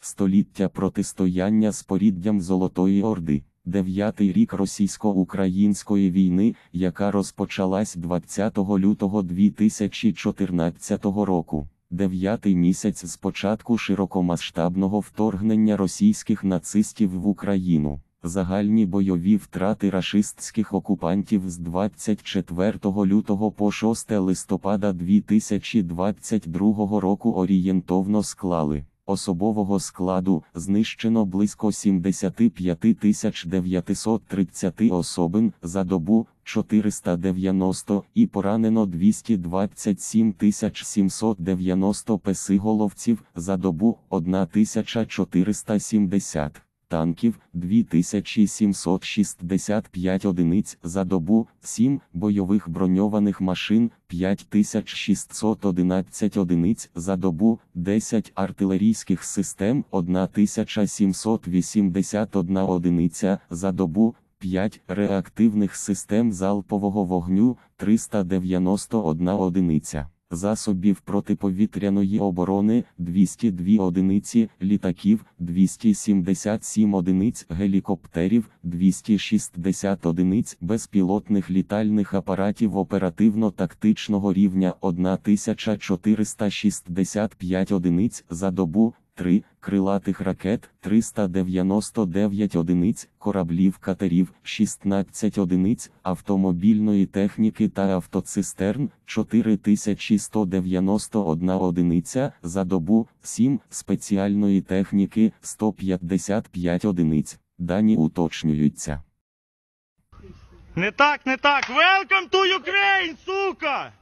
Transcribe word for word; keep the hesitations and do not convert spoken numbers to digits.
Століття протистояння з поріддям Золотої Орди. Дев'ятий рік російсько-української війни, яка розпочалась двадцятого лютого дві тисячі чотирнадцятого року. Дев'ятий місяць з початку широкомасштабного вторгнення російських нацистів в Україну. Загальні бойові втрати рашистських окупантів з двадцять четвертого лютого по шосте листопада дві тисячі двадцять другого року орієнтовно склали: особового складу знищено близько сімдесят п'ять тисяч дев'ятсот тридцять особин за добу, чотириста дев'яносто, і поранено двісті двадцять сім тисяч сімсот дев'яносто песиголовців за добу, тисяча чотириста сімдесят. Танків – дві тисячі сімсот шістдесят п'ять одиниць за добу, сім бойових броньованих машин, п'ять тисяч шістсот одинадцять одиниць за добу, десять артилерійських систем, тисяча сімсот вісімдесят одна одиниця за добу, п'ять реактивних систем залпового вогню, триста дев'яносто одна одиниця. Засобів протиповітряної оборони – двісті дві одиниці, літаків – двісті сімдесят сім одиниць, гелікоптерів – двісті шістдесят одиниць, безпілотних літальних апаратів оперативно-тактичного рівня – тисяча чотириста шістдесят п'ять одиниць за добу, три крилатих ракет – триста дев'яносто дев'ять одиниць, кораблів-катерів – шістнадцять одиниць, автомобільної техніки та автоцистерн – чотири тисячі сто дев'яносто одна одиниця за добу, сім спеціальної техніки – сто п'ятдесят п'ять одиниць. Дані уточнюються. Не так, не так. Welcome to Ukraine, сука!